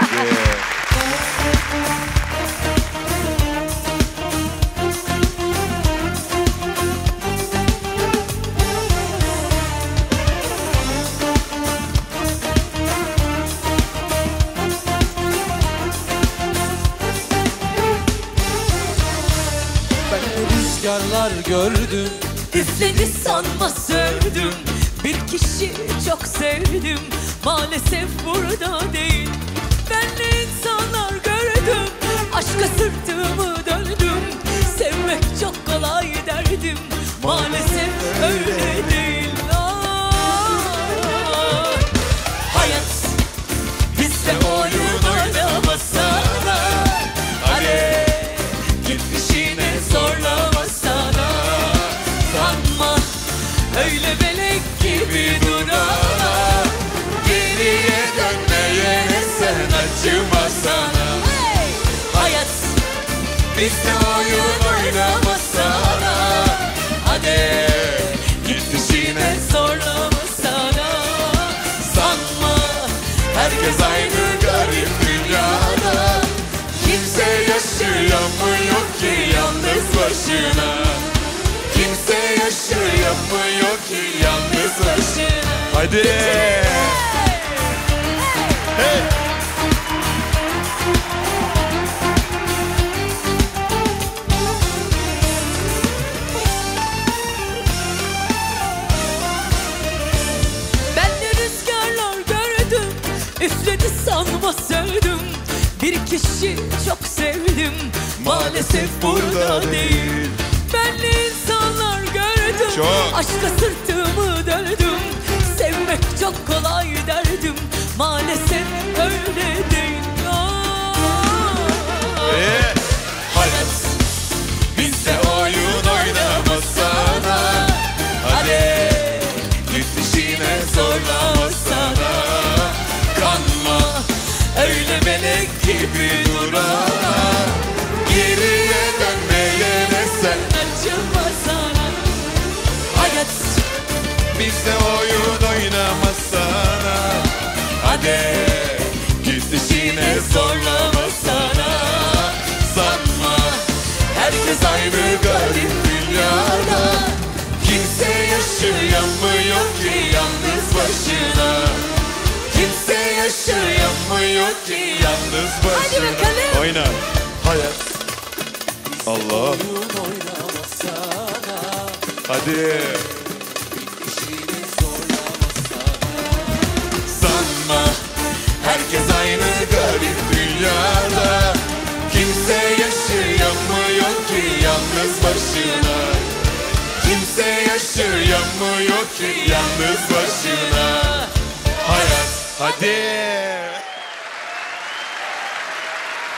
Rüzgarlar gördüm, üfledi sanma söndüm. Bir kişi çok sevdim, maalesef burada değil. Ben de insanlar gördüm, aşka sırtımı döndüm. Sevmek çok kolay derdim, maalesef öyle değil. Hayat bizde oyun oynamasana. Hadi git işine zorlamasana. Sanma öyle melek gibi durana. Geriye dönmeye sen acımasana. Hayat bizde oyun oynamasana. Hadi git işine zorlamasana. Sanma herkes aynı garip dünyada. Kimse yaşayamıyor ki yalnız başına. Kimse yaşayamıyor ki yalnız başına. hadi. Hey. Ben de rüzgarlar gördüm, üfledi sanma söndüm. Bir kişi çok sevdim, maalesef burada değil. Ben de insanlar gördüm, Çok. aşka sırtımı döndüm. Sevmek çok kolay derdim, maalesef öyle değil. Hayat bizde oyun oynamasana. Hadi git işine zorlamasana. Kanma öyle melek gibi durana. Geriye dönmeye ne sen acımasana. Hayat bizde oyun oynamasana. hadi git işine zorlamasana. Sanma herkes aynı garip dünyada. Kimse yaşayamıyor ki yalnız başına. Kimse yaşayamıyor ki yalnız başına. Hadi bakalım. Oyna. Hayat. Allah. Hadi. Sanma herkes aynı garip dünyada. Kimse yaşayamıyor ki yalnız başına. Kimse yaşayamıyor ki yalnız başına. Hayat Hadi.